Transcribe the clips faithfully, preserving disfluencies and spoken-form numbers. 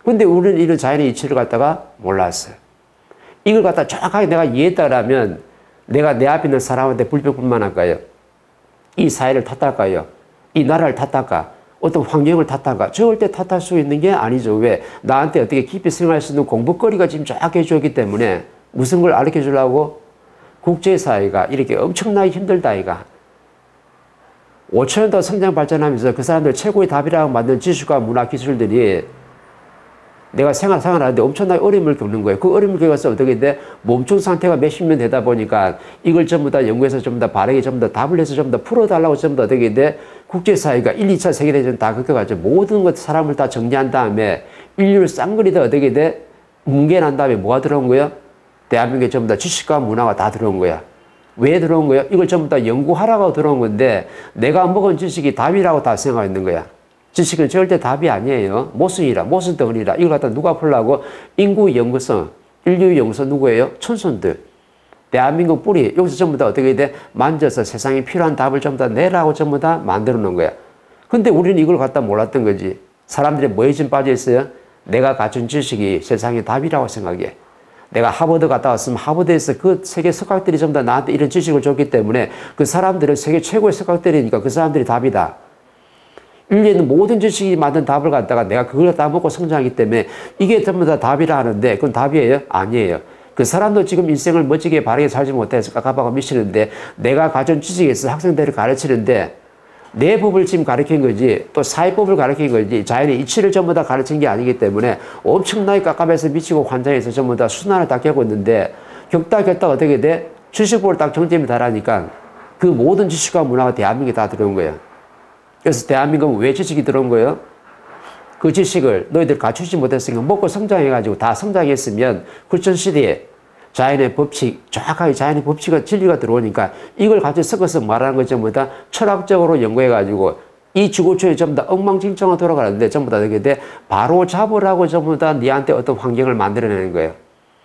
근데 우리는 이런 자연의 이치를 갖다가 몰랐어요. 이걸 갖다 정확하게 내가 이해했다라면 내가 내 앞에 있는 사람한테 불평불만할까요? 이 사회를 탓할까요? 이 나라를 탓할까? 어떤 환경을 탓할까? 절대 탓할 수 있는 게 아니죠. 왜? 나한테 어떻게 깊이 생각할 수 있는 공부거리가 지금 쫙 해주었기 때문에 무슨 걸 가르쳐 주려고? 국제사회가 이렇게 엄청나게 힘들다 이가. 오천 년 더 성장 발전하면서 그 사람들 최고의 답이라고 만든 지식과 문화 기술들이 내가 생활, 생활하는데 엄청나게 어려움을 겪는 거예요. 그 어려움을 겪어서 어떻게 돼? 몸충 상태가 몇십 년 되다 보니까 이걸 전부 다 연구해서 전부 다 바르게 전부 다 답을 해서 전부 다 풀어달라고 전부 다 어떻게 돼? 국제사회가 일, 이 차 세계대전 다 겪어가지고 모든 것, 사람을 다 정리한 다음에 인류를 쌍그리다 어떻게 돼? 뭉개난 다음에 뭐가 들어온 거야? 대한민국에 전부 다 지식과 문화가 다 들어온 거야. 왜 들어온 거야? 이걸 전부 다 연구하라고 들어온 건데 내가 먹은 지식이 답이라고 다 생각했는 거야. 지식은 절대 답이 아니에요. 모순이라, 모순 덩어리라. 이걸 갖다 누가 풀라고? 인구 연구성, 인류 연구성 누구예요? 천손들. 대한민국 뿌리. 여기서 전부 다 어떻게 돼? 만져서 세상에 필요한 답을 전부 다 내라고 전부 다 만들어 놓은 거야. 근데 우리는 이걸 갖다 몰랐던 거지. 사람들이 뭐에 지금 빠져 있어요? 내가 갖춘 지식이 세상의 답이라고 생각해. 내가 하버드 갔다 왔으면 하버드에서 그 세계 석학들이 전부 다 나한테 이런 지식을 줬기 때문에 그 사람들은 세계 최고의 석학들이니까 그 사람들이 답이다. 인류에 있는 모든 지식이 만든 답을 갖다가 내가 그걸 갖다 먹고 성장하기 때문에 이게 전부 다 답이라 하는데 그건 답이에요? 아니에요. 그 사람도 지금 인생을 멋지게 바르게 살지 못해서 깝깝하고 미치는데 내가 가진 지식에서 학생들을 가르치는데 내 법을 지금 가르친 거지 또 사회법을 가르친 거지 자연의 이치를 전부 다 가르친 게 아니기 때문에 엄청나게 깝깝해서 미치고 환장해서 전부 다 순환을 다 겪고 있는데 겪다 겪다 어떻게 돼? 칠십오를 딱 정점에 달하니까 그 모든 지식과 문화가 대한민국에 다 들어온 거예요. 그래서 대한민국은 왜 지식이 들어온 거예요? 그 지식을 너희들 갖추지 못했으니까 먹고 성장해가지고 다 성장했으면 굴천시대에 자연의 법칙, 정확하게 자연의 법칙과 진리가 들어오니까 이걸 같이 섞어서 말하는 것 전부 다 철학적으로 연구해가지고 이 지구촌이 전부 다 엉망진창으로 돌아가는데 전부 다 이렇게 돼 바로 잡으라고 전부 다 니한테 어떤 환경을 만들어내는 거예요.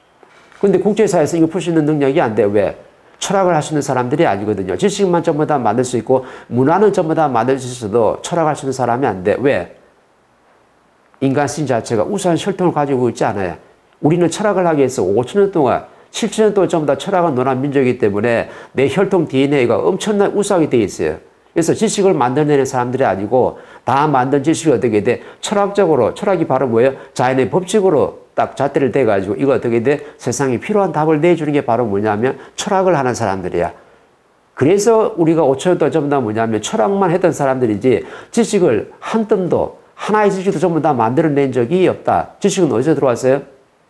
근데 국제사회에서 이거 풀 수 있는 능력이 안 돼. 왜? 철학을 할 수 있는 사람들이 아니거든요. 지식만 전부 다 만들 수 있고 문화는 전부 다 만들 수 있어도 철학할 수 있는 사람이 안 돼. 왜? 인간성 자체가 우수한 혈통을 가지고 있지 않아요. 우리는 철학을 하기 위해서 오천 년 동안 칠천 년 동안 전부 다 철학을 논한 민족이기 때문에 내 혈통 디엔에이가 엄청나게 우수하게 되어 있어요. 그래서 지식을 만들어내는 사람들이 아니고 다 만든 지식이 어떻게 돼? 철학적으로, 철학이 바로 뭐예요? 자연의 법칙으로 딱 잣대를 대가지고 이거 어떻게 돼? 세상에 필요한 답을 내주는 게 바로 뭐냐면 철학을 하는 사람들이야. 그래서 우리가 오천 년 동안 전부 다 뭐냐면 철학만 했던 사람들이지 지식을 한 뜸도 하나의 지식도 전부 다 만들어낸 적이 없다. 지식은 어디서 들어왔어요?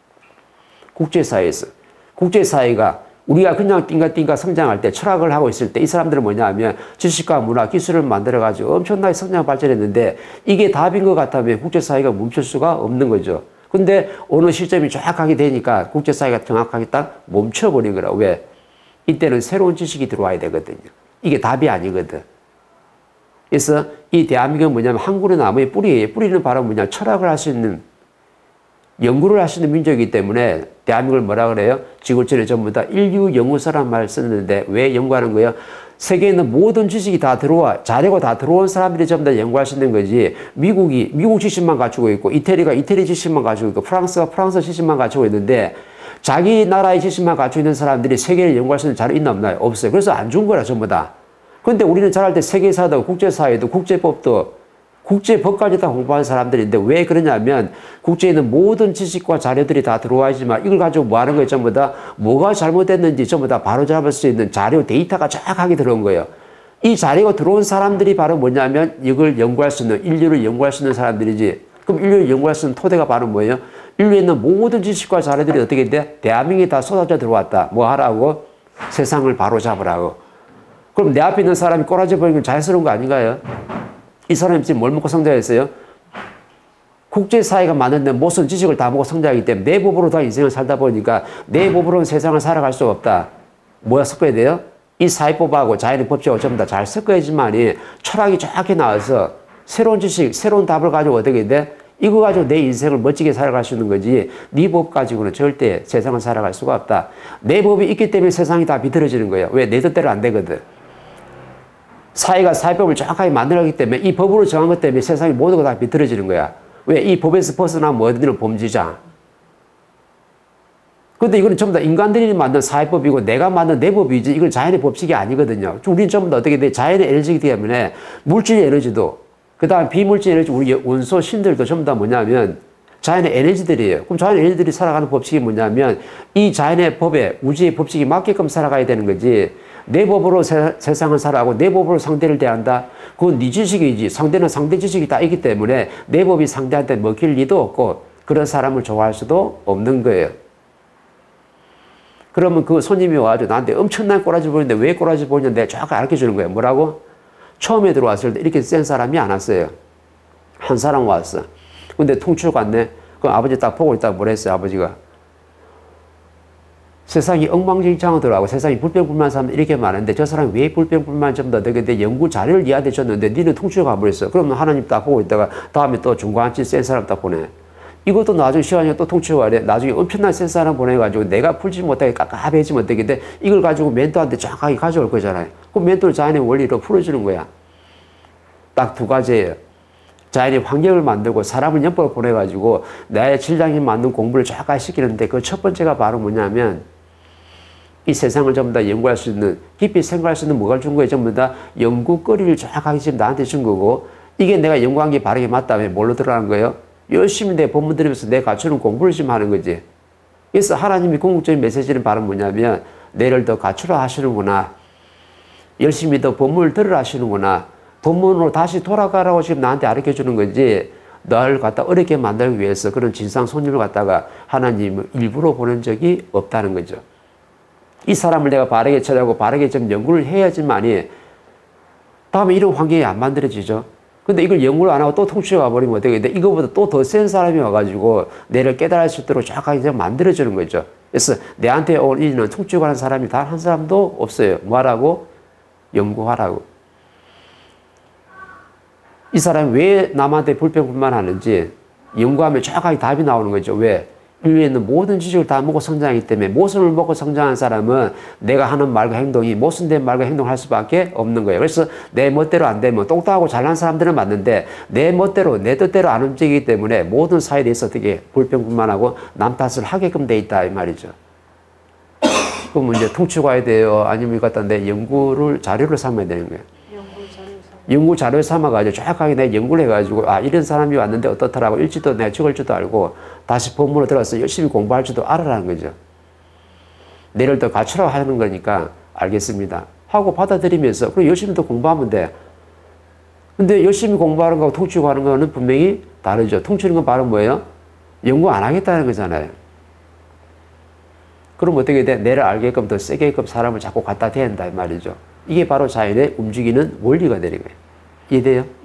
국제사회에서. 국제사회가 우리가 그냥 띵가띵가 성장할 때 철학을 하고 있을 때 이 사람들은 뭐냐 하면 지식과 문화, 기술을 만들어가지고 엄청나게 성장 발전했는데 이게 답인 것 같다면 국제사회가 멈출 수가 없는 거죠. 근데 어느 시점이 정확하게 되니까 국제사회가 정확하게 딱 멈춰버린 거라. 왜? 이때는 새로운 지식이 들어와야 되거든요. 이게 답이 아니거든. 그래서 이 대한민국은 뭐냐면 한국의 나무의 뿌리예요. 뿌리는 바로 뭐냐 철학을 할 수 있는 연구를 할 수 있는 민족이기 때문에 대한민국을 뭐라 그래요? 지구촌에 전부 다 인류 연구소란 말을 쓰는데 왜 연구하는 거예요? 세계에 있는 모든 지식이 다 들어와 자료가 다 들어온 사람들이 전부 다 연구할 수 있는 거지 미국이 미국 지식만 갖추고 있고 이태리가 이태리 지식만 갖추고 있고 프랑스가 프랑스 지식만 갖추고 있는데 자기 나라의 지식만 갖추고 있는 사람들이 세계를 연구할 수 있는 자료 있나 없나요? 없어요. 그래서 안 준 거라 전부 다. 그런데 우리는 잘할 때 세계사도 국제사회도 국제법도 국제법까지 다 공부하는 사람들인데 왜 그러냐면 국제에 있는 모든 지식과 자료들이 다 들어와 있지만 이걸 가지고 뭐 하는 거예요? 전부 다 뭐가 잘못됐는지 전부 다 바로잡을 수 있는 자료 데이터가 정확하게 들어온 거예요. 이 자료가 들어온 사람들이 바로 뭐냐면 이걸 연구할 수 있는 인류를 연구할 수 있는 사람들이지. 그럼 인류를 연구할 수 있는 토대가 바로 뭐예요? 인류에 있는 모든 지식과 자료들이 어떻게 돼? 대한민국에 다 쏟아져 들어왔다. 뭐 하라고? 세상을 바로잡으라고. 그럼 내 앞에 있는 사람이 꼬라져 버리는 건 자연스러운 거 아닌가요? 이 사람이 지금 뭘 먹고 성장했어요? 국제사회가 만드는 모든 지식을 다 먹고 성장하기 때문에 내 법으로 다 인생을 살다 보니까 내 법으로는 세상을 살아갈 수가 없다. 뭐야 섞어야 돼요? 이 사회법하고 자연의 법칙하고 전부 다 잘 섞어야지만이 철학이 정확히 나와서 새로운 지식, 새로운 답을 가지고 어떻게 돼? 이거 가지고 내 인생을 멋지게 살아갈 수 있는 거지 네 법 가지고는 절대 세상을 살아갈 수가 없다. 내 법이 있기 때문에 세상이 다 비틀어지는 거예요. 왜? 내 뜻대로 안 되거든. 사회가 사회법을 정확하게 만들었기 때문에 이 법으로 정한 것 때문에 세상이 모두가 다 비틀어지는 거야. 왜? 이 법에서 벗어나면 어디는 범죄자. 근데 이거는 전부 다 인간들이 만든 사회법이고 내가 만든 내 법이지 이건 자연의 법칙이 아니거든요. 우리는 전부 다 어떻게 돼? 자연의 에너지이기 때문에 물질 에너지도 그 다음 비물질 에너지 우리 원소 신들도 전부 다 뭐냐면 자연의 에너지들이에요. 그럼 자연의 에너지들이 살아가는 법칙이 뭐냐면 이 자연의 법에 우주의 법칙이 맞게끔 살아가야 되는 거지 내 법으로 세, 세상을 살아가고 내 법으로 상대를 대한다? 그건 네 지식이지. 상대는 상대 지식이 다 있기 때문에 내 법이 상대한테 먹힐 리도 없고 그런 사람을 좋아할 수도 없는 거예요. 그러면 그 손님이 와가지고 나한테 엄청난 꼬라지 보이는데 왜 꼬라지 보이냐 내가 쫙 가르쳐 주는 거예요. 뭐라고? 처음에 들어왔을 때 이렇게 센 사람이 안 왔어요. 한 사람 왔어. 근데 통출 갔네. 그럼 아버지 딱 보고 있다가 뭐라 했어요, 아버지가? 세상이 엉망진창하더라고. 세상이 불평불만한 사람들 이렇게 많은데 저 사람이 왜 불평불만 좀 더 되게 연구 자료를 니한테 줬는데 니는 통출 가버렸어. 그러면 하나님 딱 보고 있다가 다음에 또 중간치 센 사람 딱 보내. 이것도 나중에 시간이 또 통치와래. 나중에 엄청난 센 사람 보내가지고 내가 풀지 못하게 깝깝해지면 되겠는데 이걸 가지고 멘토한테 정확하게 가져올 거잖아요. 그 멘토를 자연의 원리로 풀어주는 거야. 딱 두 가지예요. 자연의 환경을 만들고 사람을 옆으로 보내가지고 나의 질량에 맞는 공부를 정확하게 시키는데 그 첫 번째가 바로 뭐냐면 이 세상을 전부 다 연구할 수 있는 깊이 생각할 수 있는 뭐가 준 거예요. 전부 다 연구거리를 정확하게 지금 나한테 준 거고 이게 내가 연구한 게 바르게 맞다면 뭘로 들어가는 거예요? 열심히 내 본문 들으면서 내 갖추는 공부를 좀 하는 거지. 그래서 하나님이 궁극적인 메시지는 바로 뭐냐면 내를 더 갖추라 하시는구나. 열심히 더 본문을 들으라 하시는구나. 본문으로 다시 돌아가라고 지금 나한테 가르쳐 주는 거지. 너를 갖다 어렵게 만들기 위해서 그런 진상 손님을 갖다가 하나님은 일부러 보낸 적이 없다는 거죠. 이 사람을 내가 바르게 찾아오고 바르게 좀 연구를 해야지만이 다음에 이런 환경이 안 만들어지죠. 근데 이걸 연구를 안 하고 또 통치해 가버리면 어떻게 돼? 이거보다 또 더 센 사람이 와가지고 내를 깨달을 수 있도록 정확하게 만들어주는 거죠. 그래서 내한테 온 이는 통치하고 하는 사람이 단 한 사람도 없어요. 뭐하라고? 연구하라고. 이 사람이 왜 남한테 불평불만하는지 연구하면 정확하게 답이 나오는 거죠. 왜? 인류에 있는 모든 지식을 다 먹고 성장하기 때문에 모순을 먹고 성장한 사람은 내가 하는 말과 행동이 모순된 말과 행동을 할 수밖에 없는 거예요. 그래서 내 멋대로 안 되면 똑똑하고 잘난 사람들은 맞는데 내 멋대로 내 뜻대로 안 움직이기 때문에 모든 사회에 대해서 어떻게 불평불만하고 남 탓을 하게끔 돼 있다 이 말이죠. 그럼 이제 통치고 가야 돼요? 아니면 이거 갖다 내 연구를 자료를 삼아야 되는 거예요. 연구 자료를 삼아가지고 정확하게 내 연구를 해가지고 아 이런 사람이 왔는데 어떻더라고 일지도 내가 적을 줄도 알고 다시 본문으로 들어가서 열심히 공부할 줄도 알아라는 거죠. 내를 더 갖추라고 하는 거니까 알겠습니다 하고 받아들이면서 그리고 열심히 더 공부하면 돼. 근데 열심히 공부하는 거하고 통치고 하는 거는 분명히 다르죠. 통치는 건 바로 뭐예요? 연구 안 하겠다는 거잖아요. 그럼 어떻게 돼? 내를 알게끔 더 세게끔 사람을 자꾸 갖다 대한다 이 말이죠. 이게 바로 자연의 움직이는 원리가 되는 거예요. 이해돼요?